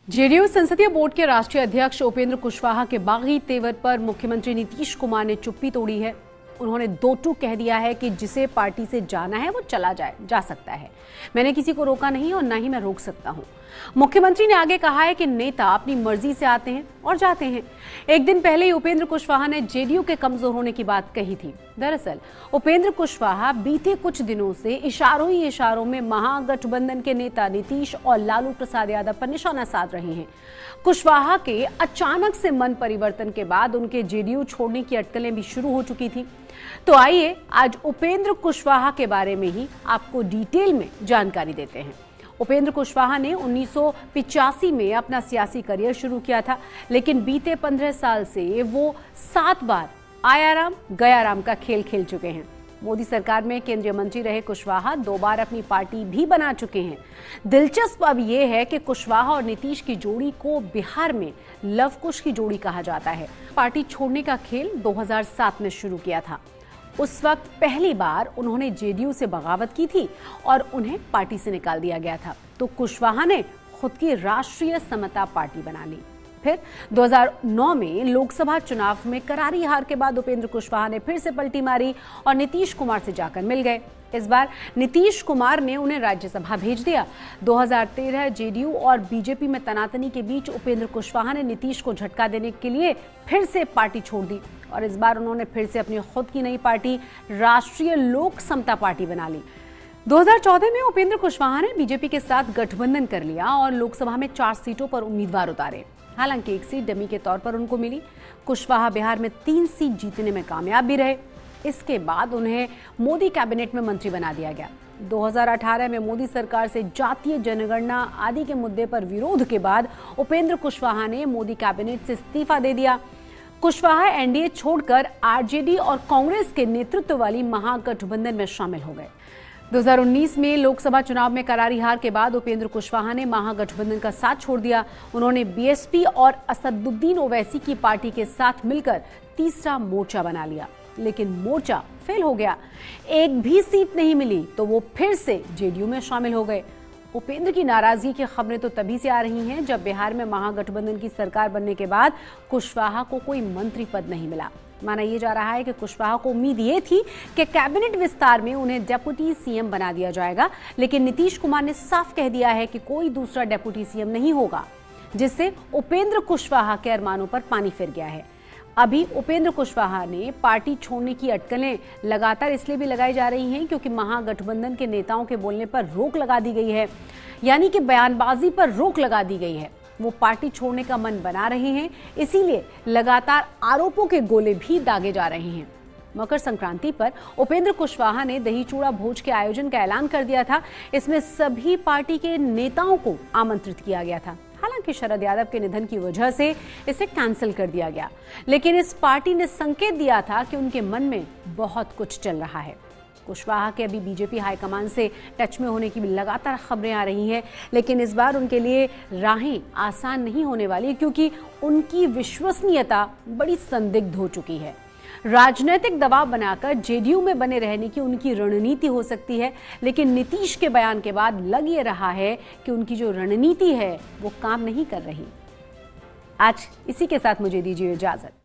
JDU संसदीय board के राष्ट्रीय अध्यक्ष उपेंद्र कुशवाहा के बागी तेवर पर मुख्यमंत्री नीतीश कुमार ने चुप्पी तोड़ी है। उन्होंने दो टूक कह दिया है कि जिसे पार्टी से जाना है वो चला जा सकता है। मैंने किसी को रोका नहीं और ना ही मैं रोक सकता हूं। मुख्यमंत्री ने आगे कहा है कि नेता अपनी मर्जी से आते हैं और जाते हैं। एक दिन पहले ही उपेंद्र कुशवाहा ने जेडीयू के कमजोर होने की बात कही थी। दरअसल उपेंद्र कुशवाहा बीते कुछ दिनों से इशारों ही इशारों में महागठबंधन के नेता नीतीश और लालू प्रसाद यादव पर निशाना साध रहे हैं। कुशवाहा के अचानक से मन परिवर्तन के बाद उनके जेडीयू छोड़ने की अटकलें भी शुरू हो चुकी थी। तो आइए आज उपेंद्र कुशवाहा के बारे में ही आपको डिटेल में जानकारी देते हैं। उपेंद्र कुशवाहा ने 1985 में अपना सियासी करियर शुरू किया था, लेकिन बीते 15 साल से वो 7 बार आयाराम गयाराम का खेल खेल चुके हैं। मोदी सरकार में केंद्रीय मंत्री रहे कुशवाहा 2 बार अपनी पार्टी भी बना चुके हैं। दिलचस्प अब यह है कि कुशवाहा और नीतीश की जोड़ी को बिहार में लव कुश की जोड़ी कहा जाता है। पार्टी छोड़ने का खेल 2007 में शुरू किया था। उस वक्त पहली बार उन्होंने जेडीयू से बगावत की थी और उन्हें पार्टी से निकाल दिया गया था। तो कुशवाहा ने खुद की राष्ट्रीय समता पार्टी बना ली। फिर 2009 में लोकसभा चुनाव में करारी हार के बाद उपेंद्र कुशवाहा ने फिर से पलटी मारी और नीतीश कुमार से जाकर मिल गए। इस बार नीतीश कुमार ने उन्हें राज्यसभा भेज दिया। 2013 जेडीयू और बीजेपी में तनातनी के बीच उपेंद्र कुशवाहा ने नीतीश को झटका देने के लिए फिर से पार्टी छोड़ दी और इस बार उन्होंने फिर से अपनी खुद की नई पार्टी राष्ट्रीय लोक समता पार्टी बना ली। 2014 में उपेंद्र कुशवाहा ने बीजेपी के साथ गठबंधन कर लिया और लोकसभा में 4 सीटों पर उम्मीदवार उतारे। हालांकि एक सीट डमी के तौर पर उनको मिली। कुशवाहा बिहार में 3 सीट जीतने में कामयाब भी रहे। इसके बाद उन्हें मोदी कैबिनेट में मंत्री बना दिया गया। 2018 में मोदी सरकार से जातीय जनगणना आदि के मुद्दे पर विरोध के बाद उपेंद्र कुशवाहा ने मोदी कैबिनेट से इस्तीफा दे दिया। कुशवाहा एनडीए छोड़कर आरजेडी और कांग्रेस के नेतृत्व वाली महागठबंधन में शामिल हो गए। 2019 में लोकसभा चुनाव में करारी हार के बाद उपेंद्र कुशवाहा ने महागठबंधन का साथ छोड़ दिया। उन्होंने बीएसपी और असदुद्दीन ओवैसी की पार्टी के साथ मिलकर तीसरा मोर्चा बना लिया, लेकिन मोर्चा फेल हो गया। एक भी सीट नहीं मिली तो वो फिर से जेडीयू में शामिल हो गए। उपेंद्र की नाराजगी की खबरें तो तभी से आ रही हैं जब बिहार में महागठबंधन की सरकार बनने के बाद कुशवाहा को कोई मंत्री पद नहीं मिला। माना यह जा रहा है कि कुशवाहा को उम्मीद ये थी कि कैबिनेट विस्तार में उन्हें डेप्यूटी सीएम बना दिया जाएगा, लेकिन नीतीश कुमार ने साफ कह दिया है कि कोई दूसरा डेप्यूटी सीएम नहीं होगा, जिससे उपेंद्र कुशवाहा के अरमानों पर पानी फिर गया है। अभी उपेंद्र कुशवाहा ने पार्टी छोड़ने की अटकलें लगातार इसलिए भी लगाई जा रही हैं क्योंकि महागठबंधन के नेताओं के बोलने पर रोक लगा दी गई है, यानी कि बयानबाजी पर रोक लगा दी गई है। वो पार्टी छोड़ने का मन बना रहे हैं, इसीलिए लगातार आरोपों के गोले भी दागे जा रहे हैं। मकर संक्रांति पर उपेंद्र कुशवाहा ने दही चूड़ा भोज के आयोजन का ऐलान कर दिया था। इसमें सभी पार्टी के नेताओं को आमंत्रित किया गया था। हालांकि शरद यादव के निधन की वजह से इसे कैंसिल कर दिया गया, लेकिन इस पार्टी ने संकेत दिया था कि उनके मन में बहुत कुछ चल रहा है। कुशवाहा के अभी बीजेपी हाईकमान से टच में होने की लगातार खबरें आ रही हैं, लेकिन इस बार उनके लिए राहें आसान नहीं होने वाली क्योंकि उनकी विश्वसनीयता बड़ी संदिग्ध हो चुकी है। राजनीतिक दबाव बनाकर जेडीयू में बने रहने की उनकी रणनीति हो सकती है, लेकिन नीतीश के बयान के बाद लग ये रहा है कि उनकी जो रणनीति है वो काम नहीं कर रही। आज इसी के साथ मुझे दीजिए इजाजत।